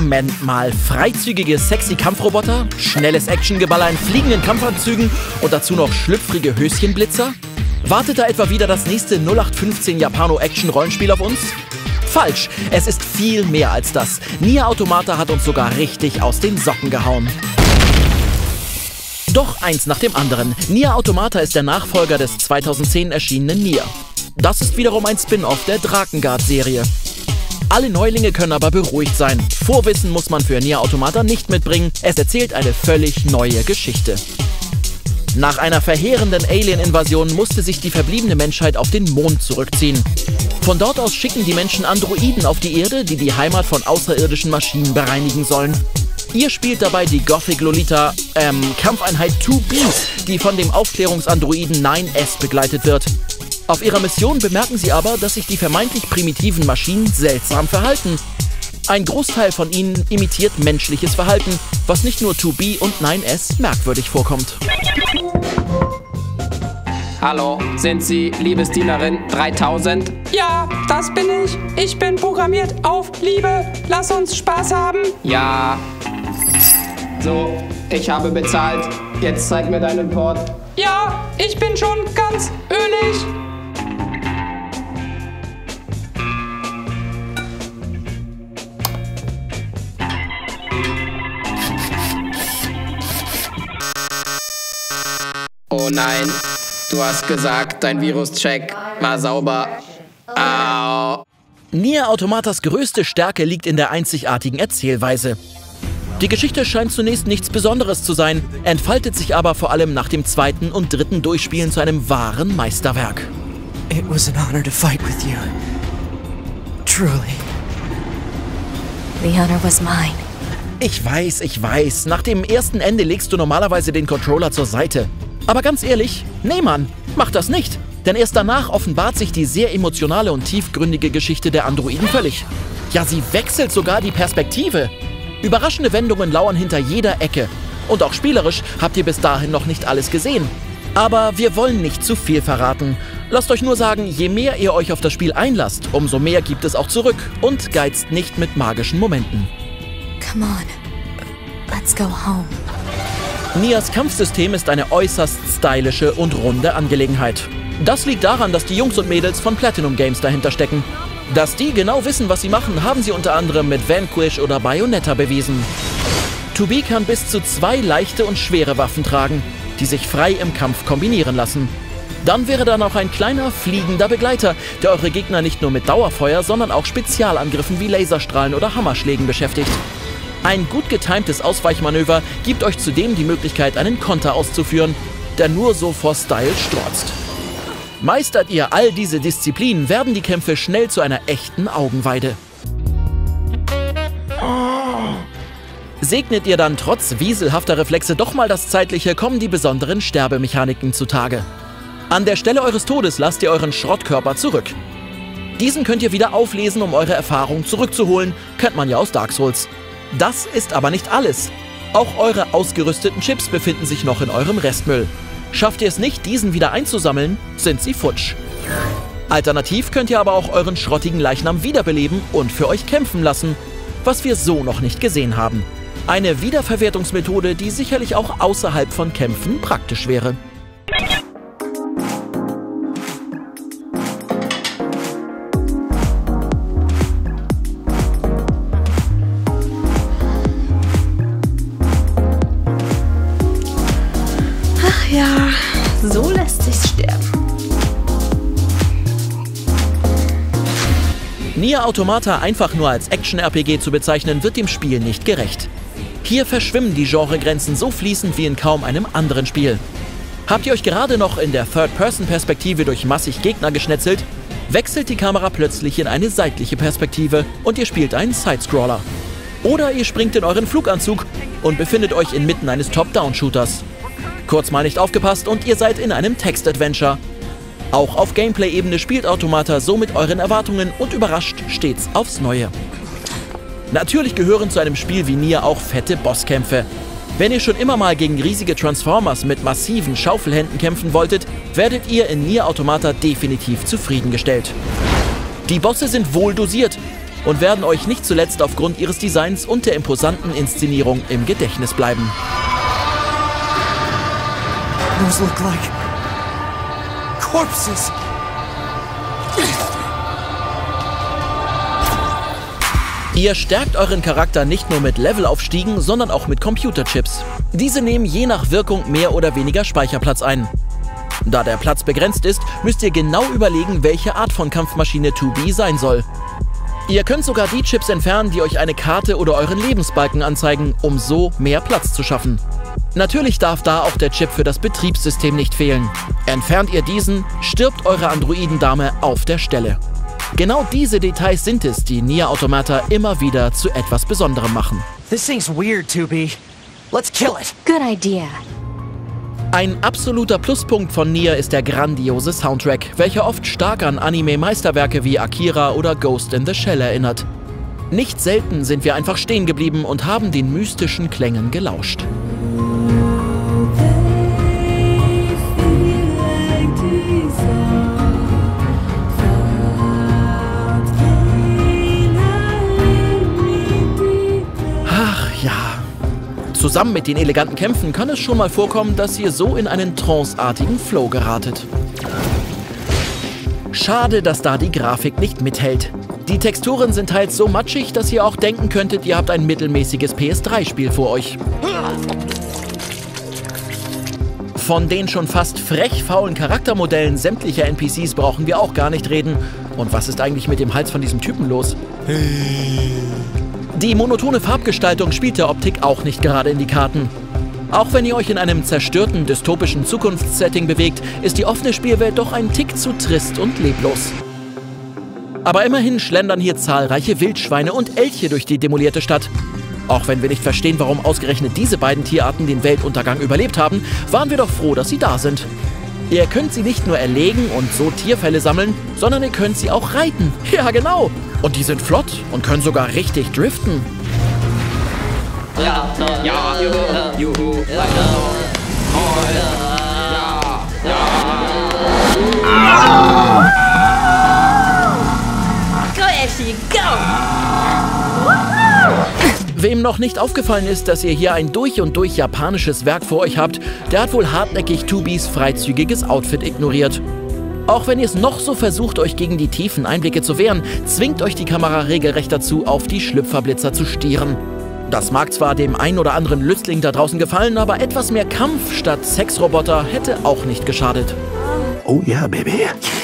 Moment mal, freizügige, sexy Kampfroboter, schnelles Actiongeballer in fliegenden Kampfanzügen und dazu noch schlüpfrige Höschenblitzer? Wartet da etwa wieder das nächste 0815 Japano-Action-Rollenspiel auf uns? Falsch, es ist viel mehr als das. Nier Automata hat uns sogar richtig aus den Socken gehauen. Doch eins nach dem anderen. Nier Automata ist der Nachfolger des 2010 erschienenen Nier. Das ist wiederum ein Spin-off der Drakengard-Serie. Alle Neulinge können aber beruhigt sein. Vorwissen muss man für Nier Automata nicht mitbringen. Es erzählt eine völlig neue Geschichte. Nach einer verheerenden Alien-Invasion musste sich die verbliebene Menschheit auf den Mond zurückziehen. Von dort aus schicken die Menschen Androiden auf die Erde, die die Heimat von außerirdischen Maschinen bereinigen sollen. Ihr spielt dabei die Gothic-Lolita, Kampfeinheit 2B, die von dem Aufklärungsandroiden 9S begleitet wird. Auf ihrer Mission bemerken sie aber, dass sich die vermeintlich primitiven Maschinen seltsam verhalten. Ein Großteil von ihnen imitiert menschliches Verhalten, was nicht nur 2B und 9S merkwürdig vorkommt. Hallo, sind Sie Liebesdienerin 3000? Ja, das bin ich. Ich bin programmiert auf Liebe. Lass uns Spaß haben. Ja. So, ich habe bezahlt. Jetzt zeig mir deinen Port. Ja, ich bin schon ganz ölig. Oh nein, du hast gesagt, dein Viruscheck war sauber. Au. Nier Automatas größte Stärke liegt in der einzigartigen Erzählweise. Die Geschichte scheint zunächst nichts Besonderes zu sein, entfaltet sich aber vor allem nach dem zweiten und dritten Durchspielen zu einem wahren Meisterwerk. It was an honor to fight with you. Truly. The honor was mine. Ich weiß. Nach dem ersten Ende legst du normalerweise den Controller zur Seite. Aber ganz ehrlich, nee Mann, mach das nicht. Denn erst danach offenbart sich die sehr emotionale und tiefgründige Geschichte der Androiden völlig. Ja, sie wechselt sogar die Perspektive. Überraschende Wendungen lauern hinter jeder Ecke. Und auch spielerisch habt ihr bis dahin noch nicht alles gesehen. Aber wir wollen nicht zu viel verraten. Lasst euch nur sagen, je mehr ihr euch auf das Spiel einlasst, umso mehr gibt es auch zurück und geizt nicht mit magischen Momenten. Come on, let's go home. Niers Kampfsystem ist eine äußerst stylische und runde Angelegenheit. Das liegt daran, dass die Jungs und Mädels von Platinum Games dahinter stecken. Dass die genau wissen, was sie machen, haben sie unter anderem mit Vanquish oder Bayonetta bewiesen. 2B kann bis zu 2 leichte und schwere Waffen tragen, die sich frei im Kampf kombinieren lassen. Dann wäre da noch ein kleiner fliegender Begleiter, der eure Gegner nicht nur mit Dauerfeuer, sondern auch Spezialangriffen wie Laserstrahlen oder Hammerschlägen beschäftigt. Ein gut getimtes Ausweichmanöver gibt euch zudem die Möglichkeit, einen Konter auszuführen, der nur so vor Style strotzt. Meistert ihr all diese Disziplinen, werden die Kämpfe schnell zu einer echten Augenweide. Segnet ihr dann trotz wieselhafter Reflexe doch mal das Zeitliche, kommen die besonderen Sterbemechaniken zutage. An der Stelle eures Todes lasst ihr euren Schrottkörper zurück. Diesen könnt ihr wieder auflesen, um eure Erfahrung zurückzuholen, kennt man ja aus Dark Souls. Das ist aber nicht alles. Auch eure ausgerüsteten Chips befinden sich noch in eurem Restmüll. Schafft ihr es nicht, diesen wieder einzusammeln, sind sie futsch. Alternativ könnt ihr aber auch euren schrottigen Leichnam wiederbeleben und für euch kämpfen lassen, was wir so noch nicht gesehen haben. Eine Wiederverwertungsmethode, die sicherlich auch außerhalb von Kämpfen praktisch wäre. Ja, so lässt sich's sterben. Nier Automata einfach nur als Action-RPG zu bezeichnen, wird dem Spiel nicht gerecht. Hier verschwimmen die Genregrenzen so fließend wie in kaum einem anderen Spiel. Habt ihr euch gerade noch in der Third-Person-Perspektive durch massig Gegner geschnetzelt, wechselt die Kamera plötzlich in eine seitliche Perspektive und ihr spielt einen Sidescroller. Oder ihr springt in euren Fluganzug und befindet euch inmitten eines Top-Down-Shooters. Kurz mal nicht aufgepasst und ihr seid in einem Text-Adventure. Auch auf Gameplay-Ebene spielt Automata so mit euren Erwartungen und überrascht stets aufs Neue. Natürlich gehören zu einem Spiel wie Nier auch fette Bosskämpfe. Wenn ihr schon immer mal gegen riesige Transformers mit massiven Schaufelhänden kämpfen wolltet, werdet ihr in Nier Automata definitiv zufriedengestellt. Die Bosse sind wohl dosiert, und werden euch nicht zuletzt aufgrund ihres Designs und der imposanten Inszenierung im Gedächtnis bleiben. Those look like corpses. Ihr stärkt euren Charakter nicht nur mit Levelaufstiegen, sondern auch mit Computerchips. Diese nehmen je nach Wirkung mehr oder weniger Speicherplatz ein. Da der Platz begrenzt ist, müsst ihr genau überlegen, welche Art von Kampfmaschine 2B sein soll. Ihr könnt sogar die Chips entfernen, die euch eine Karte oder euren Lebensbalken anzeigen, um so mehr Platz zu schaffen. Natürlich darf da auch der Chip für das Betriebssystem nicht fehlen. Entfernt ihr diesen, stirbt eure Androidendame auf der Stelle. Genau diese Details sind es, die Nier Automata immer wieder zu etwas Besonderem machen. This thing's weird, 2B. Let's kill it. Good idea. Ein absoluter Pluspunkt von Nier ist der grandiose Soundtrack, welcher oft stark an Anime-Meisterwerke wie Akira oder Ghost in the Shell erinnert. Nicht selten sind wir einfach stehen geblieben und haben den mystischen Klängen gelauscht. Zusammen mit den eleganten Kämpfen kann es schon mal vorkommen, dass ihr so in einen tranceartigen Flow geratet. Schade, dass da die Grafik nicht mithält. Die Texturen sind teils so matschig, dass ihr auch denken könntet, ihr habt ein mittelmäßiges PS3-Spiel vor euch. Von den schon fast frech faulen Charaktermodellen sämtlicher NPCs brauchen wir auch gar nicht reden. Und was ist eigentlich mit dem Hals von diesem Typen los? Die monotone Farbgestaltung spielt der Optik auch nicht gerade in die Karten. Auch wenn ihr euch in einem zerstörten, dystopischen Zukunftssetting bewegt, ist die offene Spielwelt doch ein Tick zu trist und leblos. Aber immerhin schlendern hier zahlreiche Wildschweine und Elche durch die demolierte Stadt. Auch wenn wir nicht verstehen, warum ausgerechnet diese beiden Tierarten den Weltuntergang überlebt haben, waren wir doch froh, dass sie da sind. Ihr könnt sie nicht nur erlegen und so Tierfelle sammeln, sondern ihr könnt sie auch reiten. Ja, genau. Und die sind flott und können sogar richtig driften. Wem noch nicht aufgefallen ist, dass ihr hier ein durch und durch japanisches Werk vor euch habt, der hat wohl hartnäckig 2Bs freizügiges Outfit ignoriert. Auch wenn ihr es noch so versucht, euch gegen die tiefen Einblicke zu wehren, zwingt euch die Kamera regelrecht dazu, auf die Schlüpferblitzer zu stieren. Das mag zwar dem ein oder anderen Lüstling da draußen gefallen, aber etwas mehr Kampf statt Sexroboter hätte auch nicht geschadet. Oh ja, Baby.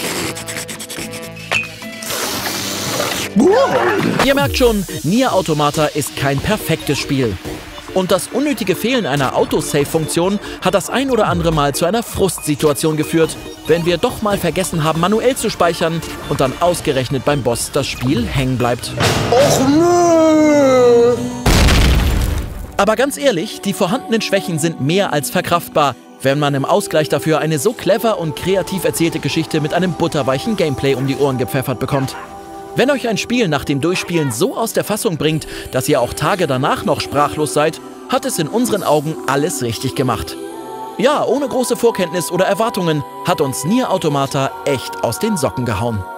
Ihr merkt schon, Nier Automata ist kein perfektes Spiel. Und das unnötige Fehlen einer Autosave-Funktion hat das ein oder andere Mal zu einer Frustsituation geführt, wenn wir doch mal vergessen haben, manuell zu speichern und dann ausgerechnet beim Boss das Spiel hängen bleibt. Och nö! Aber ganz ehrlich, die vorhandenen Schwächen sind mehr als verkraftbar, wenn man im Ausgleich dafür eine so clever und kreativ erzählte Geschichte mit einem butterweichen Gameplay um die Ohren gepfeffert bekommt. Wenn euch ein Spiel nach dem Durchspielen so aus der Fassung bringt, dass ihr auch Tage danach noch sprachlos seid, hat es in unseren Augen alles richtig gemacht. Ja, ohne große Vorkenntnis oder Erwartungen hat uns Nier Automata echt aus den Socken gehauen.